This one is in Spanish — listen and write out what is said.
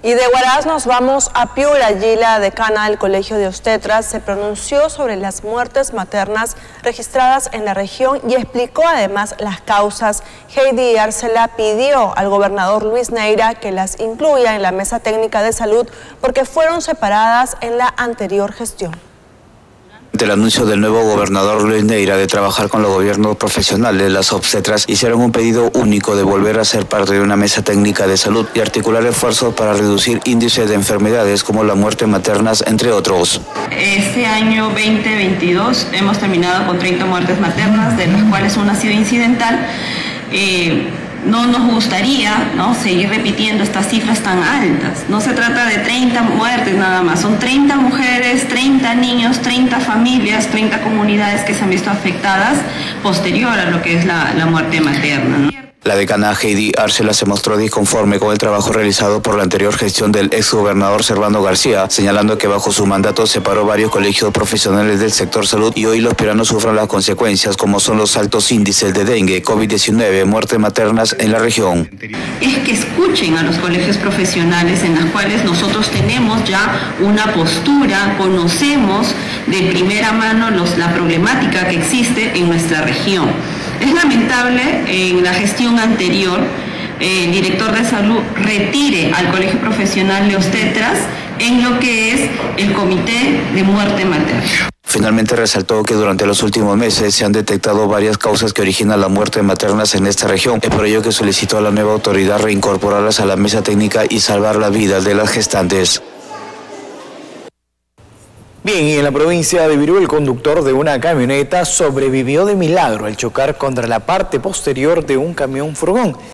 Y de Huaraz nos vamos a Piura. Allí la decana del Colegio de Obstetras se pronunció sobre las muertes maternas registradas en la región y explicó además las causas. Heidi Arcela pidió al gobernador Luis Neira que las incluya en la mesa técnica de salud porque fueron separadas en la anterior gestión. Ante el anuncio del nuevo gobernador Luis Neira de trabajar con los gobiernos profesionales, las obstetras hicieron un pedido único de volver a ser parte de una mesa técnica de salud y articular esfuerzos para reducir índices de enfermedades como la muerte maternas, entre otros. Este año 2022 hemos terminado con 30 muertes maternas, de las cuales una ha sido incidental. No nos gustaría, ¿no?, seguir repitiendo estas cifras tan altas. No se trata de 30 muertes nada más, son 30 mujeres, 30 niños, 30 familias, 30 comunidades que se han visto afectadas posterior a lo que es la muerte materna, ¿no? La decana Heidi Arcela se mostró disconforme con el trabajo realizado por la anterior gestión del exgobernador Servando García, señalando que bajo su mandato separó varios colegios profesionales del sector salud y hoy los piuranos sufren las consecuencias, como son los altos índices de dengue, COVID-19, muertes maternas en la región. Es que escuchen a los colegios profesionales en los cuales nosotros tenemos ya una postura, conocemos de primera mano la problemática que existe en nuestra región. Es lamentable en la gestión anterior el director de salud retire al Colegio Profesional de Obstetras en lo que es el Comité de Muerte Materna. Finalmente resaltó que durante los últimos meses se han detectado varias causas que originan la muerte maternas en esta región. Es por ello que solicitó a la nueva autoridad reincorporarlas a la mesa técnica y salvar la vida de las gestantes. Bien, y en la provincia de Virú, el conductor de una camioneta sobrevivió de milagro al chocar contra la parte posterior de un camión furgón.